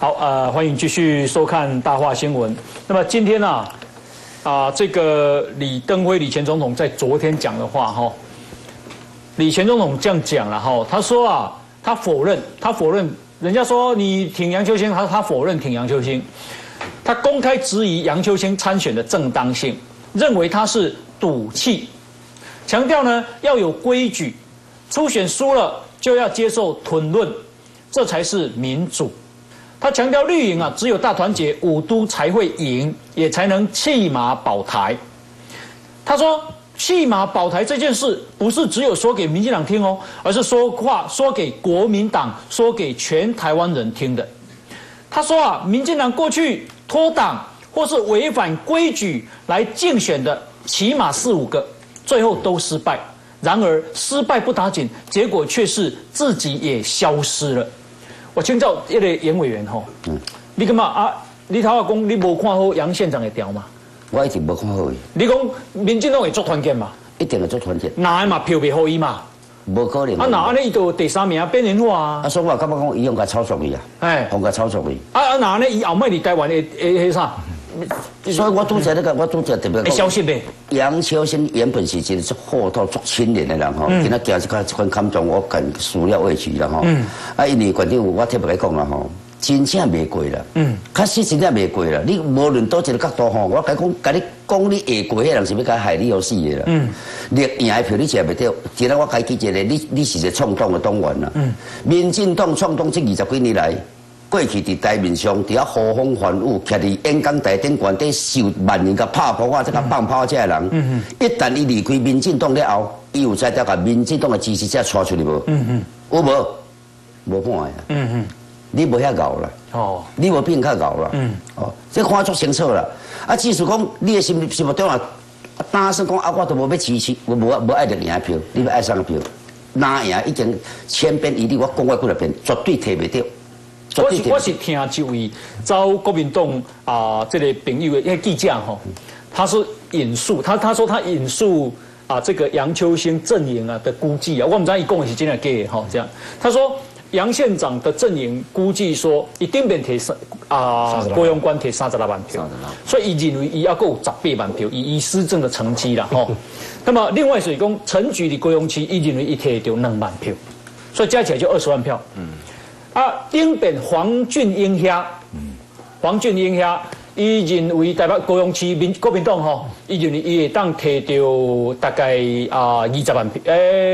好，欢迎继续收看大话新闻。那么今天这个李登辉李前总统在昨天讲的话哈，李前总统这样讲了哈，他说他否认，人家说你挺杨秋兴，他否认挺杨秋兴，他公开质疑杨秋兴参选的正当性，认为他是赌气，强调呢要有规矩，初选输了就要接受吞论，这才是民主。他强调绿营只有大团结，5都才会赢，也才能弃马保台。他说弃马保台这件事不是只有说给民进党听哦，而是说给国民党，说给全台湾人听的。他说民进党过去脱党或是违反规矩来竞选的起码4、5个，最后都失败。然而失败不打紧，结果却是自己也消失了。我请教一个严委员你干嘛你头下讲你无看好杨县长的调嘛？ 我一直无看好伊。 你讲民进党会做团结嘛？ 一定会做团结。 哪嘛票袂好伊嘛？ 无可能。 哪安尼伊就第3名边缘化所以我感觉讲伊用甲操作伊用甲操作伊。 哪安尼伊后摆伫台湾会啥？ 所以我拄则特别消息呗。 杨秋兴原本是一个足厚道、足清廉的人今仔行这款坎中，我更始料未及啦因为馆长我特别来讲啦真正袂过啦确实真正袂过啦。你无论倒一个角度我甲你讲你下过迄人是要甲害你要死的啦你赢的票你食袂到。今仔我解记一个，你是一个创党的党员啦民进党创党这20几年来。过去伫台面上，伫遐呼风唤雨，徛伫演讲台顶悬底受万人甲拍扑这甲放炮这人，一旦伊离开民进党了后，伊有才调甲民进党的支持者带出去无？有无？无半呀。你无遐敖啦。你无变较敖啦。这看足清楚啦。即使讲你的心目中打算讲我都无要支持，我无爱着赢票，你要爱啥票？哪赢已经千篇一律，我讲过几多遍，绝对摕袂到。 我是听一位找国民党这个朋友的记者他是引述他说他引述这个杨秋兴阵营的估计我不知道伊讲的是真的假的这样。他说杨县长的阵营估计说一定免摕郭永官摕36万票，所以伊认为伊要够18万票，以施政的成绩啦那么另外是讲陈菊的高雄市，伊认为伊摕到2万票，所以加起来就20万票。顶边黄俊英遐，伊认为台北高雄市国民党伊认为伊会当摕到大概20万票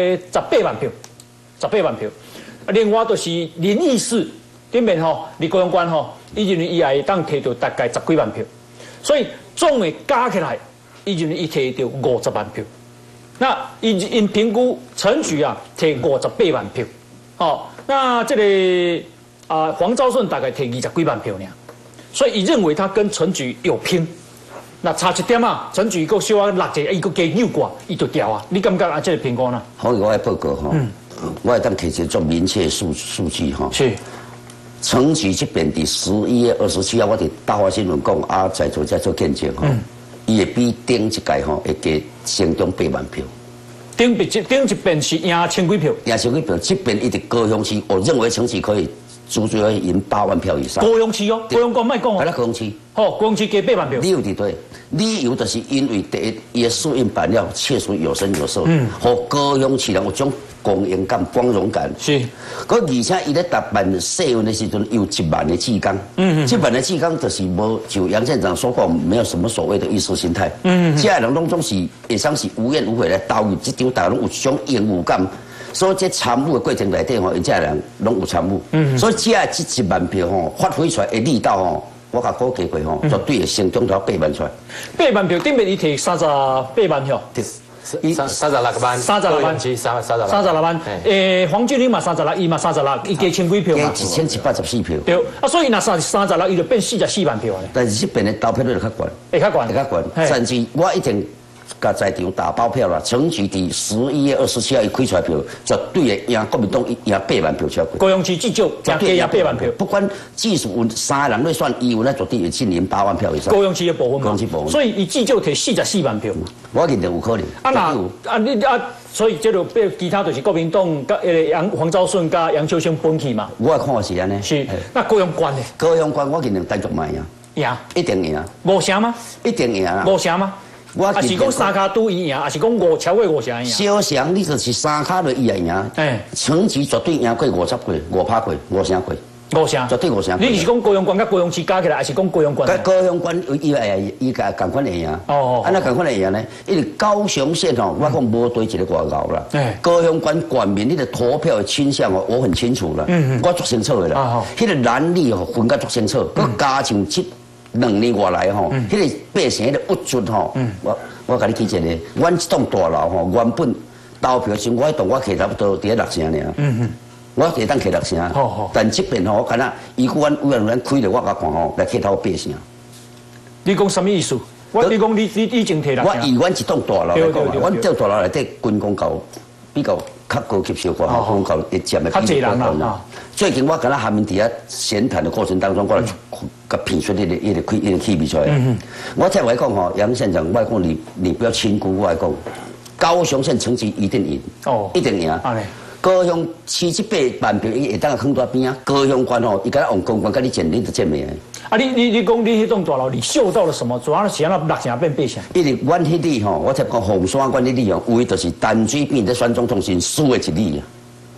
，18万票，18万票。另外就是林义士顶边离高雄关伊认为伊也会当摕到大概10几万票，所以总的加起来，伊认为伊摕到50万票。那因评估陈菊摕58万票，那这个黄昭顺大概摕20几万票呢，所以伊认为他跟陈菊有拼。那差一点陈菊佫小落一，伊佫加扭挂，伊就掉你感觉这个评估呢？ 好，我来报告我会当提前做明确数据是。 陈菊这边伫11月27号，我伫大话新闻讲在座在做见证伊会比顶一届会加成中8万票。 顶一遍是赢1000几票， 这边一直高雄市，我认为陈菊可以足足要赢8万票以上。 高雄市高雄县莫讲高雄市， 高雄市加8万票。 理由伫对，理由就是因为第一，伊的输赢版料确实有声有色，和高雄市人有种公赢感、光荣感。 是， 而且伊咧答办社运的时阵有1万的志工，1万的志工就是无就杨县长说过，没有什么所谓的意识形态，这人拢总是会当是无怨无悔来投入这场，大家拢有一种义务感。所以这参与的过程内底因这人拢有参与，所以这1万票发挥出来的力道我甲估计过绝对会成中头8万出来。8万票顶面伊摕38万票 36万 ，36万，36万。黄俊英嘛36，伊嘛36，伊加1000几票嘛 ，1114票。 对，所以那36，伊就变44万票啊。 但是这边的投票率就较悬， 会较悬。 甚至我一定甲在场打包票啦，陈菊伫11月27号伊开出来票，绝对会赢国民党赢8万票超过。 高雄市至少加赢8万票， 不管即使有3个人咧选，伊有咧绝对会进赢8万票以上。 高雄市的部分嘛， 高雄市部分， 所以伊至少摕44万票。 我认定有可能。 所以这就变其他就是国民党甲黄昭顺甲杨秋生分去嘛。 我看法是安尼。 是，那高雄县呢？ 高雄县我认定单独卖赢。 赢， 一定赢。 5成吗？ 一定赢啦。 5成吗？啊是讲三卡都伊赢，啊是讲超过5成赢。 小强你就是3卡就伊也赢。成绩绝对赢过50过，5%过，5成过。 5成， 绝对5成。 你是讲高雄县甲高雄市加起来，还是讲高雄县？ 高雄县伊个共款会赢。安那共款会赢呢？因为高雄县吼，我讲无对一个外熬啦。高雄县县民你的投票的倾向哦，我很清楚啦。我足清楚的啦。迄个蓝绿吼分甲足清楚，佮加上2年外来吼，迄个百姓迄个物质吼，我甲你记一个，阮这栋大楼吼，原本投票时我迄栋我摕差不多伫6成尔。我可以当摕6成，但这边吼，我看啊，伊阮委员开了我甲看吼，来去投8成。 你讲什么意思？你讲你已经摕6成。 我以阮一栋大楼来讲啊，阮这大楼内底军工教比较高级小可，军工教一占的比较高啦。最近我跟他下面伫遐闲谈的过程当中，我来甲评出迄个气味出来。我再来讲吼，杨县长，我讲你不要轻估，我来讲，高雄县成绩一定赢，一定赢。高雄78万票，伊会当放在边啊。高雄县吼，伊甲咱王公关，甲你见，你就见面的。 啊，你讲你迄栋大楼，你嗅到了什么？主要是安那6成变8成。 因为阮迄里吼，我才讲凤山县迄里吼，为就是淡水边在选总统时输的一里啊。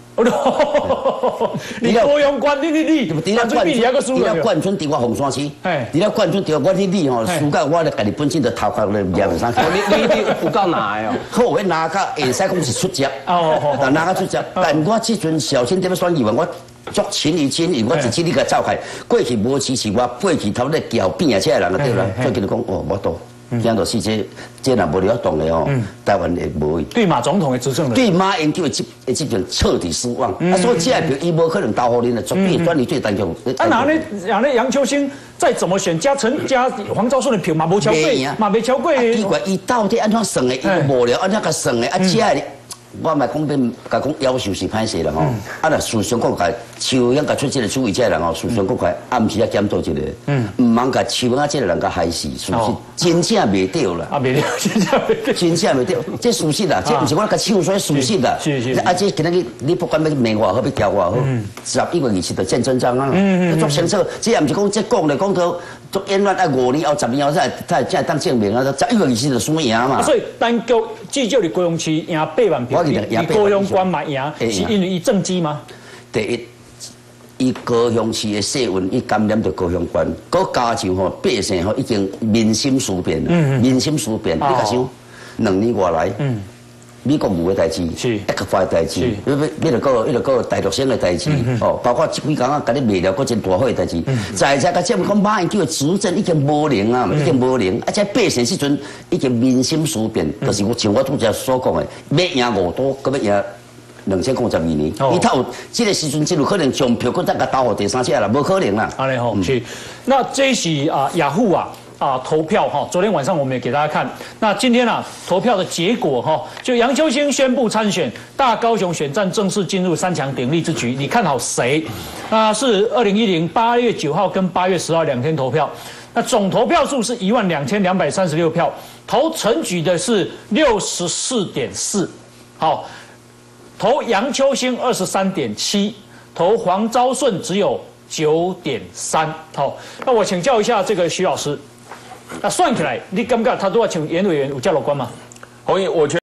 你高雄县你淡水边你还个输了。 除了冠村伫我凤山市，除了冠村伫我迄里吼，输到我咧家己本身就头壳咧赢啥。 你有够难的哦。 好，我拿到会使讲是出节，但拿到出节，但我即阵小心点选议员，我足亲于亲，我一次你甲走开，过去无支持我，过去头咧桥边啊，这人对啦，最近就讲哦，我多。惊到是这若无了动的哦，台湾会无去。 对马总统的执政人， 对马英九的这种彻底失望。所以这票伊无可能投互恁的，绝对专利最单强。 那杨秋兴再怎么选，加黄昭顺的票嘛无超过，嘛没超过。 奇怪，伊到底安怎算的？伊无聊安怎甲算的？这我嘛讲甲讲要求是歹势啦吼。若事上讲甲邱阳甲出这个主意这人吼，事上讲甲暗时啊检讨一下。唔茫甲邱阳这个人甲害死，是不是？真正袂对啦。 袂对， 真正袂对，这事实啦，这不是我甲唱出来事实啦。是。这今仔日你不管要骂我好，要叫我好，11月20就见真章啊。足清楚，这也不是讲这讲来讲到足冤枉5年后、10年后才当证明啊！11月20就输赢嘛。所以单局至少你高雄市赢8万票。你高雄县嘛赢，是因为伊政绩吗？ 第一，伊高雄市的世运，伊感染到高雄县，佮加上吼百姓吼已经民心思变了，民心思变。你甲想2年外来，美国无的代志，一个发的代志，你著个大陆省的代志，包括这几工啊，甲你卖了个真大好的代志。再甲这么讲，马英九的执政已经无能啊，已经无能，这百姓时阵已经民心思变，就是像我拄则所讲的，要赢5多，佮要赢。2052年，伊他有这个时阵，真有可能将票搁再甲投互第三者啦，无可能啦。 安尼吼，是。那这是雅虎投票哈，昨天晚上我们也给大家看。那今天投票的结果哈，就杨秋兴宣布参选，大高雄选战正式进入3强鼎立之局。你看好谁？是2010 8月9号跟8月10号2天投票。那总投票数是12236票，投陈菊的是64.4，好。投杨秋兴23.7，投黄昭顺只有9.3。好，那我请教一下这个徐老师，那算起来，你感觉他都要请严委员有较乐观吗？ 洪毅，我觉得。